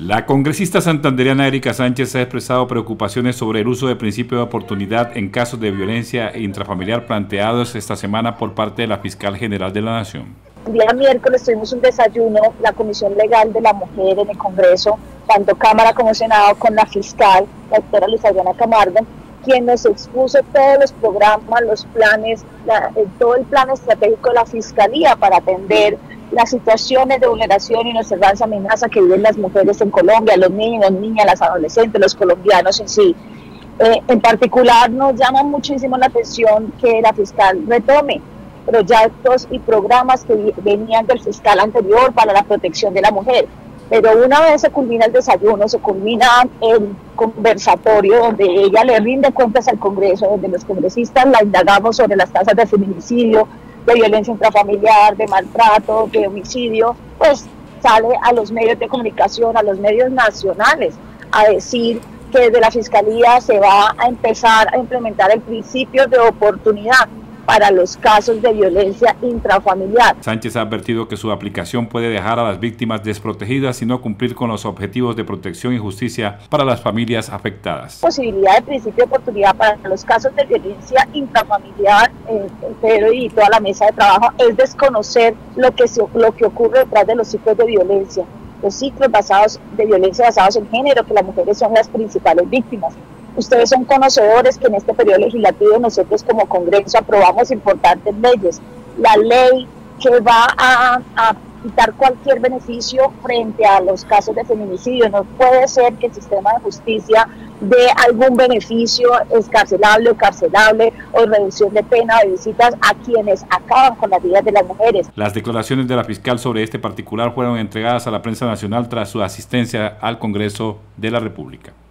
La congresista santandereana Erika Sánchez ha expresado preocupaciones sobre el uso del principio de oportunidad en casos de violencia intrafamiliar planteados esta semana por parte de la Fiscal General de la Nación. El día miércoles tuvimos un desayuno, la Comisión Legal de la Mujer en el Congreso, tanto Cámara como Senado, con la fiscal, la doctora Luz Adriana Camargo, quien nos expuso todos los programas, los planes, todo el plan estratégico de la Fiscalía para atender las situaciones de vulneración, inobservancia, amenaza que viven las mujeres en Colombia, los niños, niñas, las adolescentes, los colombianos en sí. En particular nos llama muchísimo la atención que la fiscal retome proyectos y programas que venían del fiscal anterior para la protección de la mujer. Pero una vez se culmina el desayuno, se culmina el conversatorio donde ella le rinde cuentas al Congreso, donde los congresistas la indagamos sobre las tasas de feminicidio, de violencia intrafamiliar, de maltrato, de homicidio, pues sale a los medios de comunicación, a los medios nacionales, a decir que desde la Fiscalía se va a empezar a implementar el principio de oportunidad para los casos de violencia intrafamiliar. Sánchez ha advertido que su aplicación puede dejar a las víctimas desprotegidas y no cumplir con los objetivos de protección y justicia para las familias afectadas. Posibilidad de principio de oportunidad para los casos de violencia intrafamiliar, Pedro y toda la mesa de trabajo, es desconocer lo que ocurre detrás de los ciclos de violencia, los ciclos de violencia basados en género, que las mujeres son las principales víctimas. Ustedes son conocedores que en este periodo legislativo nosotros como Congreso aprobamos importantes leyes. La ley que va a quitar cualquier beneficio frente a los casos de feminicidio. No puede ser que el sistema de justicia dé algún beneficio excarcelable o carcelable o reducción de pena o de visitas a quienes acaban con las vidas de las mujeres. Las declaraciones de la fiscal sobre este particular fueron entregadas a la prensa nacional tras su asistencia al Congreso de la República.